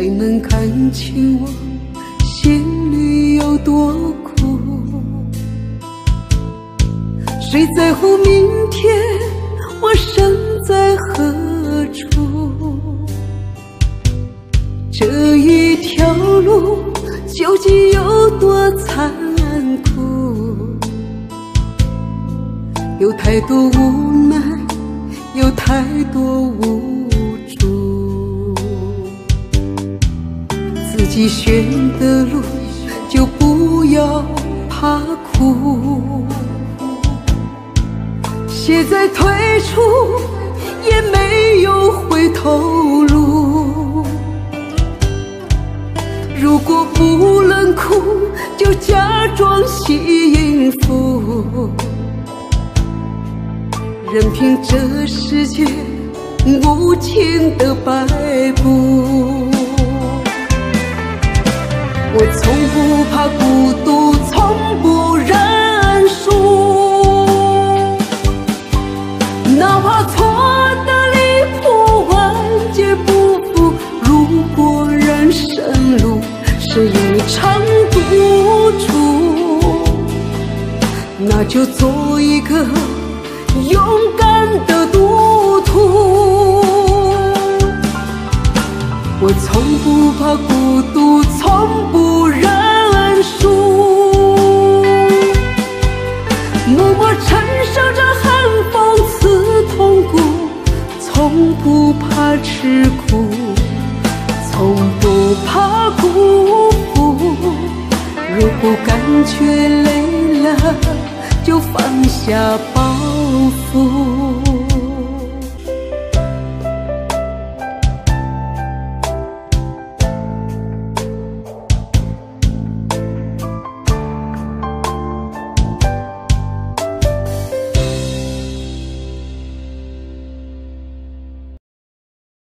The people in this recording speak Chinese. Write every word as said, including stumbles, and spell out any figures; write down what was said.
谁能看清我心里有多苦？谁在乎明天我身在何处？这一条路究竟有多残酷？有太多无奈，有太多无助。自己选的路就不要怕苦，现在退出也没有回头路。如果不能哭，就假装幸福，任凭这世界无情的摆布。我从不怕孤独，从不认输，哪怕错得离谱，万劫不复。如果人生路是一场赌注，那就做一个勇敢的赌徒。我从不怕孤独，从不认输，默默承受着寒风刺痛骨，从不怕吃苦，从不怕辜负。如果感觉累了，就放下包袱。